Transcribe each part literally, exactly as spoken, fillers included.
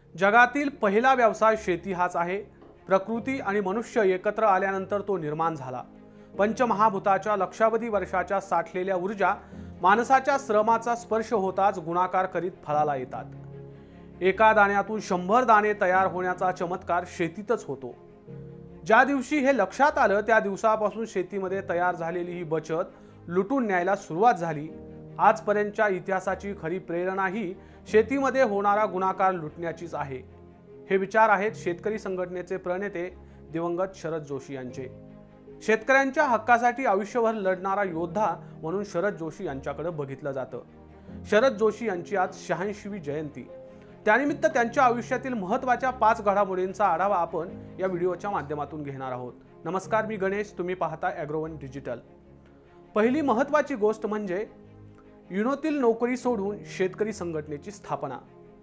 जगातील पहिला व्यवसाय शेती हाच आहे। प्रकृती आणि मनुष्य एकत्र आल्यानंतर तो निर्माण झाला। पंचमहाभूताच्या लक्षावधी वर्षाच्या साठलेल्या ऊर्जा माणसाच्या श्रमाचा स्पर्श होताच गुणाकार करीत फळाला येतात। एका दाण्यातून शंभर दाणे तयार होण्याचा चमत्कार शेतीतच होतो। ज्या दिवशी हे लक्षात आलं त्या दिवसापासून शेतीमध्ये तयार झालेली ही बचत लुटून न्यायला सुरुवात झाली। आजपर्यंतच्या इतिहासाची खरी प्रेरणा ही शेतीमध्ये होणारा गुणाकार लुटण्याचीच आहे। हे विचार आहेत शेतकरी संघटनेचे प्रणेते दिवंगत शरद जोशी यांचे। शेतकऱ्यांच्या हक्कासाठी आयुष्यभर लढणारा योद्धा म्हणून शरद जोशी यांच्याकडे बघितलं जातं। शरद जोशी यांची आज शहाऐंशीवी जयंती, त्यानिमित्त त्यांच्या आयुष्यातील महत्त्वाच्या पाच घडामोडींचा आढावा आपण या व्हिडिओच्या माध्यमातून घेणार आहोत। नमस्कार, मी गणेश, तुम्ही पाहता ॲग्रोवन डिजिटल। पहिली महत्त्वाची गोष्ट म्हणजे युनोतील नोकरी सोडून शेतकरी संघटनेची स्थापना।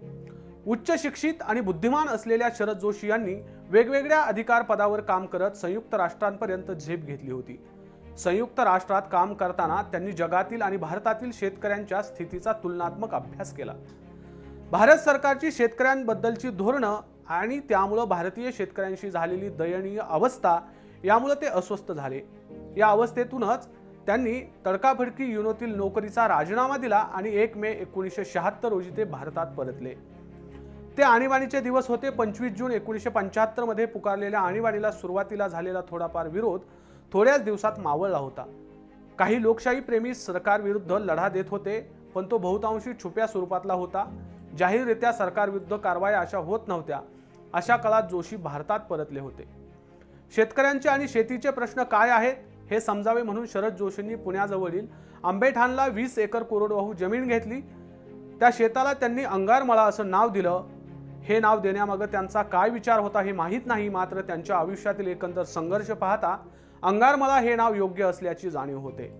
उच्च शिक्षित आणि बुद्धिमान असलेल्या शरद जोशी यांनी वेगवेगळ्या अधिकार पदावर काम करत संयुक्त राष्ट्रांपर्यंत झेप घेतली होती। संयुक्त राष्ट्रात काम करताना त्यांनी जगातील आणि भारतातील शेतकऱ्यांच्या स्थितीचा तुलनात्मक अभ्यास केला। भारत सरकारची शेतकऱ्यांबद्दलची धोरणं आणि त्यामुळे भारतीय शेतकऱ्यांशी झालेली दयनीय अवस्था यामुळे ते अस्वस्थ झाले। या अवस्थेतूनच त्यांनी तडकाफडकी युनोतील नोकरीचा राजीनामा दिला आणि एक मे एकोणीसशे शहात्तर रोजी ते भारतात परतले। ते आणीबाणीचे दिवस होते। पंचवीस जून एकोणीसशे पंच्याहत्तर मध्ये पुकारलेल्या आणीबाणीला सुरुवातीला झालेला थोडाफार विरोध थोड्याच दिवसात मावळला होता। काही लोकशाही प्रेमी सरकार विरुद्ध लढा देत होते, पण तो बहुतांशी छुप्या स्वरूपातला होता। जाहीररित्या सरकारविरुद्ध कारवाया अशा होत नव्हत्या। अशा काळात जोशी भारतात परतले होते। शेतकऱ्यांचे आणि शेतीचे प्रश्न काय आहेत हे समजावे म्हणून शरद जोशींनी पुण्याजवळील आंबेठाणला वीस एकर कोरडवाहू जमीन घेतली। त्या शेताला त्यांनी अंगारमळा असं नाव दिलं। हे नाव देण्यामागे त्यांचा काय विचार होता हे माहीत नाही, मात्र त्यांच्या आयुष्यातील एकंदर संघर्ष पाहता अंगारमळा हे नाव योग्य असल्याची जाणीव होते।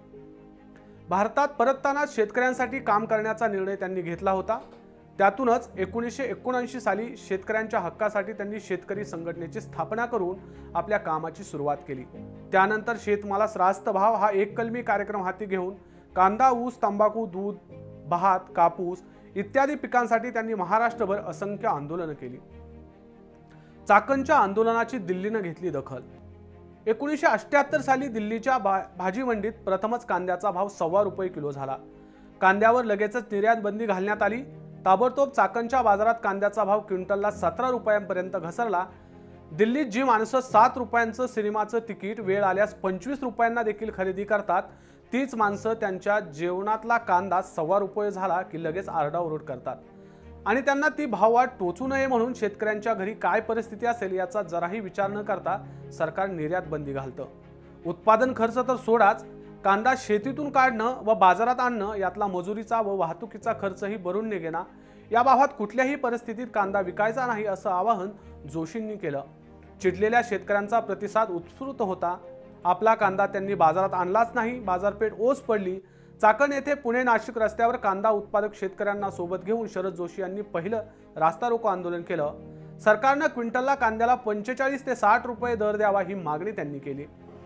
भारतात परतताना शेतकऱ्यांसाठी काम करण्याचा निर्णय त्यांनी घेतला होता। त्यातूनच एकोणीसशे एकोणऐंशी साली शेतकऱ्यांच्या हक्कासाठी त्यांनी शेतकरी संघटनेची स्थापना करून आपल्या कामाची सुरुवात केली। त्यानंतर शेतमालास रास्त भाव हा एक कलमी कार्यक्रम हाती घेऊन कांदा, ऊस, तंबाखू, दूध, भात, कापूस इत्यादी पिकांसाठी त्यांनी महाराष्ट्रभर असंख्य आंदोलनं केली। चाकणच्या आंदोलनाची दिल्लीने घेतली दखल। एकोणीसशे अठ्ठ्याहत्तर साली दिल्लीच्या भाजी मंडीत प्रथमच कांद्याचा भाव सव्वा रुपये किलो झाला। कांद्यावर लगेचच निर्यात बंदी घालण्यात आली। ताबडतोब चाकणच्या बाजारात कांद्याचा भाव क्विंटलला सतरा रुपयांपर्यंत घसरला। दिल्लीत जी माणसं सात रुपयांचं सिनेमाचं तिकीट वेळ आल्यास पंचवीस रुपयांना देखील खरेदी करतात, तीच माणसं त्यांच्या जेवणातला कांदा सव्वा रुपये झाला की लगेच आरडाओरड करतात आणि त्यांना ती भाववाढ टोचू नये म्हणून शेतकऱ्यांच्या घरी काय परिस्थिती असेल याचा जराही विचार न करता सरकार निर्यात बंदी घालतं। उत्पादन खर्च तर सोडाच, कांदा शेतीतून काढणं व बाजारात आणणं यातला मजुरीचा व वाहतुकीचा खर्चही भरून निघेना। या भावात कुठल्याही परिस्थितीत कांदा विकायचा नाही असं आवाहन जोशींनी केलं। चिडलेल्या शेतकऱ्यांचा प्रतिसाद उत्स्फूर्त होता। आपला कांदा त्यांनी बाजारात आणलाच नाही, बाजारपेठ ओस पडली। चाकण येथे पुणे नाशिक रस्त्यावर कांदा उत्पादक शेतकऱ्यांना सोबत घेऊन शरद जोशी यांनी पहिलं रास्ता रोको आंदोलन केलं। सरकारनं क्विंटलला कांद्याला पंचेचाळीस ते साठ रुपये दर द्यावा ही मागणी त्यांनी केली।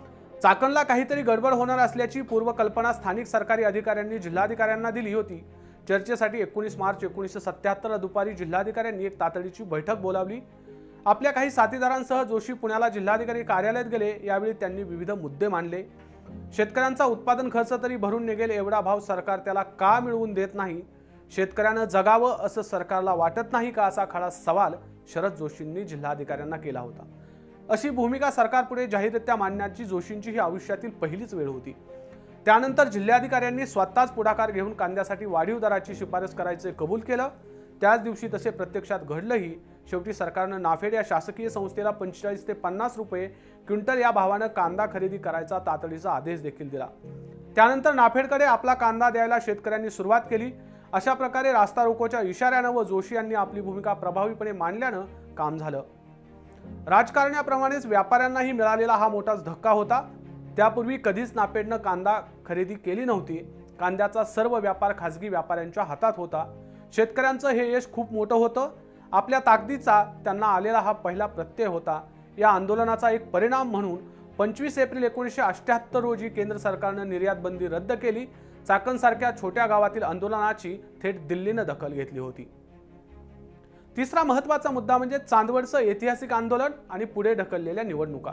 चाकणला काहीतरी गडबड होणार असल्याची पूर्वकल्पना स्थानिक सरकारी अधिकाऱ्यांनी जिल्हाधिकाऱ्यांना दिली होती। चर्चेसाठी एकोणीस मार्च एकोणीसशे सत्त्याहत्तर दुपारी जिल्हाधिकाऱ्यांनी एक तातडीची बैठक बोलावली। आपल्या काही साथीदारांसह जोशी पुण्याला जिल्हाधिकारी कार्यालयात गेले। यावेळी त्यांनी विविध मुद्दे मांडले। शेतकऱ्यांचा उत्पादन खर्च तरी भरून निघेल एवढा भाव सरकार त्याला का मिळवून देत नाही? शेतकऱ्यांना जगावं असं सरकारला वाटत नाही का, असा खडा सवाल शरद जोशींनी जिल्हाधिकाऱ्यांना केला होता। अशी भूमिका सरकारपुढे जाहीररित्या मांडण्याची जोशींची ही आयुष्यातील पहिलीच वेळ होती। त्यानंतर जिल्हाधिकाऱ्यांनी स्वतःच पुढाकार घेऊन कांद्यासाठी वाढीव दराची शिफारस करायचे कबूल केलं। त्याच दिवशी तसे प्रत्यक्षात घडलंही। शेवटी सरकारनं नाफेड या शासकीय संस्थेला पंचेचाळीस ते पन्नास रुपये क्विंटल या भावानं कांदा खरेदी करायचा तातडीचा आदेश देखील दिला। त्यानंतर नाफेडकडे आपला कांदा द्यायला शेतकऱ्यांनी सुरुवात केली। अशा प्रकारे रास्ता रोकोच्या इशाऱ्यानं व जोशी यांनी आपली भूमिका प्रभावीपणे मांडल्यानं काम झालं। राजकारण्याप्रमाणेच व्यापाऱ्यांनाही मिळालेला हा मोठाच धक्का होता। त्यापूर्वी कधीच नाफेडनं कांदा खरेदी केली नव्हती। कांद्याचा सर्व व्यापार खासगी व्यापाऱ्यांच्या हातात होता। शेतकऱ्यांचं हे यश खूप मोठं होतं। आपल्या ताकदीचा त्यांना आलेला हा पहिला प्रत्यय होता। या आंदोलनाचा एक परिणाम म्हणून पंचवीस एप्रिल एकोणीसशे अठ्ठ्याहत्तर रोजी केंद्र सरकारनं निर्यात बंदी रद्द केली। चाकणसारख्या छोट्या गावातील आंदोलनाची थेट दिल्लीने दखल घेतली होती। तिसरा महत्त्वाचा मुद्दा म्हणजे चांदवडचं ऐतिहासिक आंदोलन आणि पुढे ढकललेल्या निवडणुका।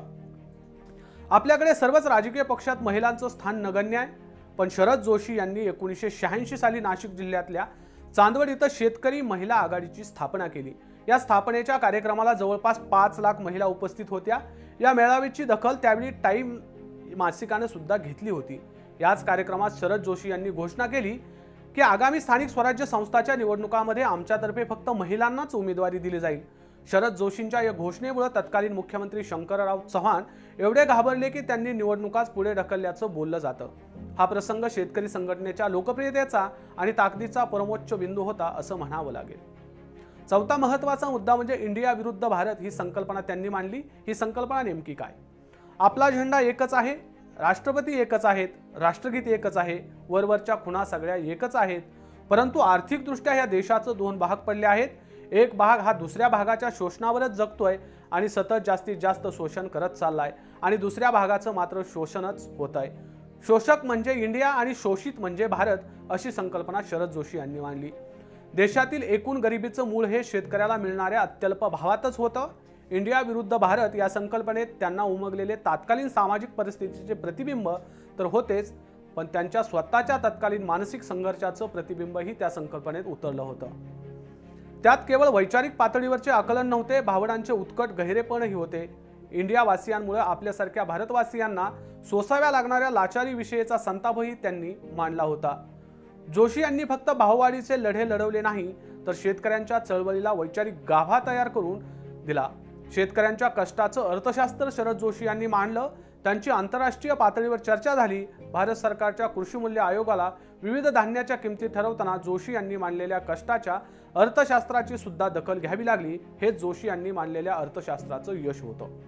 आपल्याकडे सर्वच राजकीय पक्षात महिलांचं स्थान नगण्य आहे, पण शरद जोशी यांनी एकोणीसशे शहाऐंशी साली नाशिक जिल्ह्यातल्या चांदवड इथं शेतकरी महिला आघाडीची स्थापना केली। या स्थापनेच्या कार्यक्रमाला जवळपास पाच लाख महिला उपस्थित होत्या। या मेळाव्याची दखल त्यावेळी टाइम मासिकाने सुद्धा घेतली होती। याच कार्यक्रमात शरद जोशी यांनी घोषणा केली की आगामी स्थानिक स्वराज्य संस्थांच्या निवडणुकांमध्ये आमच्यातर्फे फक्त महिलांनाच उमेदवारी दिली जाईल। शरद जोशींच्या या घोषणेमुळे तत्कालीन मुख्यमंत्री शंकरराव चव्हाण एवढे घाबरले की त्यांनी निवडणुकाच पुढे ढकलल्याचं बोललं जातं। हा प्रसंग शेतकरी संघटनेच्या लोकप्रियतेचा आणि ताकदीचा परमोच्च बिंदू होता असं म्हणावं लागेल। चौथा महत्त्वाचा मुद्दा म्हणजे इंडिया विरुद्ध भारत ही संकल्पना त्यांनी मांडली। ही संकल्पना नेमकी काय? आपला झेंडा एकच आहे, राष्ट्रपती एकच आहेत, राष्ट्रगीत एकच आहे, वरवरच्या खुणा सगळ्या एकच आहेत, परंतु आर्थिकदृष्ट्या या देशाचं दोन भाग पडले आहेत। एक भाग हा दुसऱ्या भागाच्या शोषणावरच जगतोय आणि सतत जास्तीत जास्त शोषण करत चाललाय आणि दुसऱ्या भागाचं मात्र शोषणच होत आहे। शोषक म्हणजे इंडिया आणि शोषित म्हणजे भारत अशी संकल्पना शरद जोशी यांनी मांडली। देशातील एकूण गरिबीचं मूळ हे शेतकऱ्याला मिळणाऱ्या अत्यल्प भावातच होतं। इंडिया विरुद्ध भारत या संकल्पनेत त्यांना उमगलेले तात्कालीन सामाजिक परिस्थितीचे प्रतिबिंब तर होतेच, पण त्यांच्या स्वतःच्या तत्कालीन मानसिक संघर्षाचं प्रतिबिंबही त्या संकल्पनेत उतरलं होतं। त्यात केवळ वैचारिक पातळीवरचे आकलन नव्हते, भावनांचे उत्कट गहिरेपणही होते। इंडिया वासियांमुळे आपल्यासारख्या भारतवासियांना सोसाव्या लागणाऱ्या लाचारी विषयीचा संतापही त्यांनी मांडला होता। जोशी यांनी फक्त भाववाढीचे लढे लढवले नाही, तर शेतकऱ्यांच्या चळवळीला वैचारिक गाभा तयार करून दिला। शेतकऱ्यांच्या कष्टाचं अर्थशास्त्र शरद जोशी यांनी मांडलं। त्यांची आंतरराष्ट्रीय पातळीवर चर्चा झाली। भारत सरकारच्या कृषी मूल्य आयोगाला विविध धान्याच्या किमती ठरवताना जोशी यांनी मांडलेल्या कष्टाच्या अर्थशास्त्राची सुद्धा दखल घ्यावी लागली। हे जोशी यांनी मांडलेल्या अर्थशास्त्राचं यश होतं।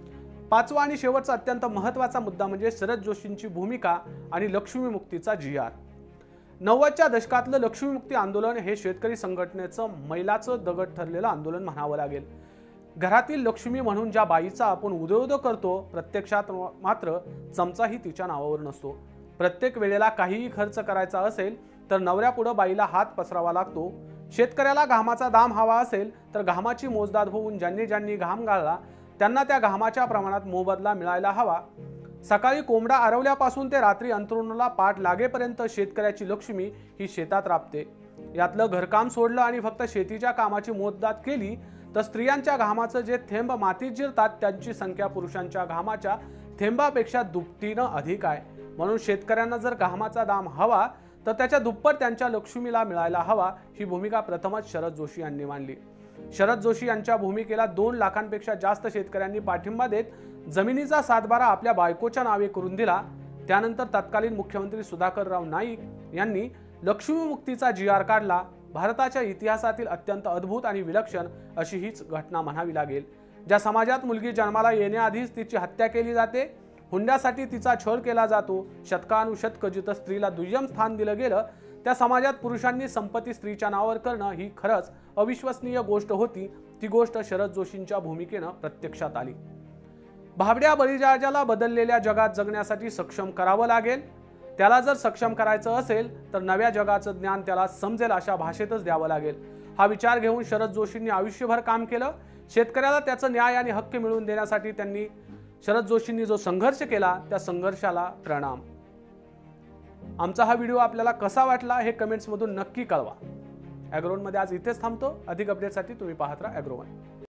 पाचवा आणि शेवटचा अत्यंत महत्त्वाचा मुद्दा म्हणजे शरद जोशींची भूमिका आणि लक्ष्मीमुक्तीचा जी आर। नव्वदच्या दशकातलं लक्ष्मीमुक्ती आंदोलन हे शेतकरी संघटनेचं मैलाचं दगड ठरलेलं आंदोलन म्हणावं लागेल। घरातील लक्ष्मी म्हणून ज्या बाईचा आपण उदोउदो करतो, प्रत्यक्षात मात्र चमचाही तिच्या नावावर नसतो। प्रत्येक वेळेला काहीही खर्च करायचा असेल तर नवऱ्यापुढे बाईला हात पसरावा लागतो। शेतकऱ्याला घामाचा दाम हवा असेल तर घामाची मोजदाद होऊन ज्यांनी ज्यांनी घाम गाळला त्यांना त्या घामाच्या प्रमाणात मोबदला मिळायला हवा। सकाळी कोंबडा आरवल्यापासून ते रात्री अंथरुणाला पाठ लागेपर्यंत शेतकऱ्याची लक्ष्मी ही शेतात राबते। यातलं घरकाम सोडलं आणि फक्त शेतीच्या कामाची मोजदाद केली तर स्त्रियांच्या घामाचं जे थेंब मातीत जिरतात त्यांची संख्या पुरुषांच्या घामाच्या थेंबापेक्षा दुपटीनं अधिक आहे। म्हणून शेतकऱ्यांना जर घामाचा दाम हवा तर त्याच्या दुप्पट त्यांच्या लक्ष्मीला मिळायला हवा। ही भूमिका प्रथमच शरद जोशी यांनी मांडली। शरद जोशी यांच्या भूमिकेला दोन लाखांपेक्षा जास्त शेतकऱ्यांनी पाठिंबा देत जमिनीचा सातबारा आपल्या बायकोच्या नावे करून दिला। त्यानंतर तत्कालीन मुख्यमंत्री सुधाकरराव नाईक यांनी लक्ष्मीमुक्तीचा जी आर काढला। भारताच्या इतिहासातील अत्यंत अद्भुत आणि विलक्षण अशी हीच घटना म्हणावी लागेल। ज्या समाजात मुलगी जन्माला येण्याआधीच तिची हत्या केली जाते, हुंड्यासाठी तिचा छळ केला जातो, शतकानुशतक जिथं स्त्रीला दुय्यम स्थान दिलं गेलं, त्या समाजात पुरुषांनी संपत्ती स्त्रीच्या नावावर करणं ही खरंच अविश्वसनीय गोष्ट होती। ती गोष्ट शरद जोशींच्या भूमिकेनं प्रत्यक्षात आली। भाबड्या बळीराजाला बदललेल्या जगात जगण्यासाठी सक्षम करावं लागेल। त्याला जर सक्षम करायचं असेल तर नव्या जगाचं ज्ञान त्याला समजेल अशा भाषेतच द्यावं लागेल। हा विचार घेऊन शरद जोशींनी आयुष्यभर काम केलं। शेतकऱ्याला त्याचं न्याय आणि हक्क मिळवून देण्यासाठी त्यांनी शरद जोशींनी जो संघर्ष केला त्या संघर्षाला प्रणाम। आमचा हा व्हिडिओ आपल्याला कसा वाटला हे कमेंट्समधून नक्की कळवा। ॲग्रोवनमध्ये आज इथेच थांबतो। अधिक अपडेटसाठी तुम्ही पाहत राहा ॲग्रोवन।